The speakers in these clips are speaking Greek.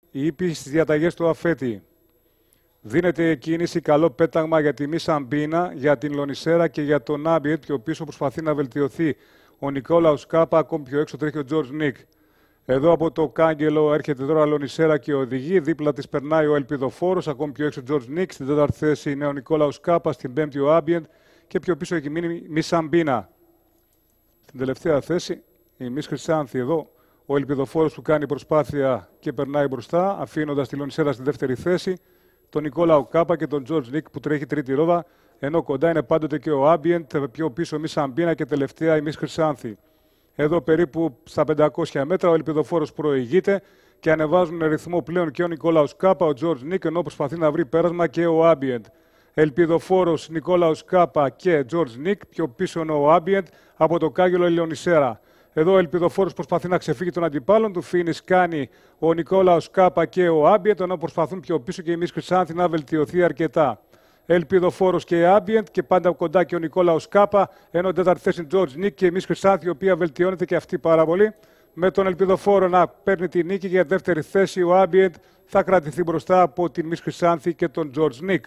η ύπη στις διαταγές του αφέτη. Δίνεται κίνηση, καλό πέταγμα για τη Μίσα Μπίνα, για την Λονισέρα και για τον Άμπιετ. Πιο πίσω προσπαθεί να βελτιωθεί ο Νικόλαος Κάπα, ακόμη πιο έξω τρέχει ο Τζορτζ Νίκ. Εδώ από το κάγκελο έρχεται τώρα Λονισέρα και οδηγεί. Δίπλα της περνάει ο Ελπιδοφόρος, ακόμη πιο έξω ο Τζορτζ Νίκ. Στην τέταρτη θέση είναι ο Νικόλαος Κάπα, στην πέμπτη ο Άμπιετ και πιο πίσω έχει μείνει η Μίσα Μπίνα. Στην τελευταία θέση η Μίς Χρυσάνθη εδώ. Ο Ελπιδοφόρος που κάνει προσπάθεια και περνάει μπροστά, αφήνοντας τη Λονισέρα στη δεύτερη θέση. Τον Νικόλαο Κάπα και τον Τζορτζ Νίκ που τρέχει τρίτη ρόδα, ενώ κοντά είναι πάντοτε και ο Άμπιεντ, πιο πίσω η Μίσα Μπίνα και τελευταία η Μίς Χρυσάνθη. Εδώ περίπου στα 500 μέτρα ο Ελπιδοφόρος προηγείται και ανεβάζουν ρυθμό πλέον και ο Νικόλαος Κάπα, ο Τζορτζ Νίκ, ενώ προσπαθεί να βρει πέρασμα και ο Άμπιεντ. Ελπιδοφόρος, Νικόλαος Κάπα και Τζορτζ Νίκ, πιο πίσω είναι ο Άμπιεντ από το κάγκελο η Λονισέρα. Εδώ ο Ελπιδοφόρος προσπαθεί να ξεφύγει των αντιπάλων του. Φίνις κάνει ο Νικόλαος Κάπα και ο Άμπιεντ, ενώ προσπαθούν πιο πίσω και η Μίς Χρυσάνθη να βελτιωθεί αρκετά. Ελπιδοφόρος και Άμπιεντ και πάντα κοντά και ο Νικόλαος Κάπα, ενώ τέταρτη θέση Τζορτζ Νίκ και η Μίς Χρυσάνθη, η οποία βελτιώνεται και αυτή πάρα πολύ. Με τον Ελπιδοφόρο να παίρνει τη νίκη για δεύτερη θέση, ο Άμπιεντ θα κρατηθεί μπροστά από την Μίς Χρυσάνθη και τον Τζορτζ Νίκ.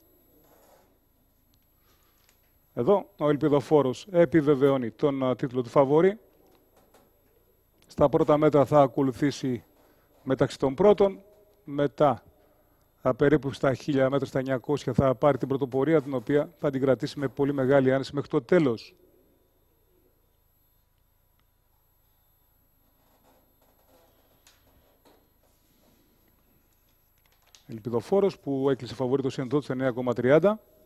Εδώ ο Ελπιδοφόρος επιβεβαιώνει τον τίτλο του φαβόρη. Στα πρώτα μέτρα θα ακολουθήσει μεταξύ των πρώτων. Μετά, περίπου στα 1000 μέτρα, στα 900, θα πάρει την πρωτοπορία, την οποία θα την κρατήσει με πολύ μεγάλη άνεση μέχρι το τέλος. Ελπιδοφόρος που έκλεισε φαβορί το συνδό του 9,30.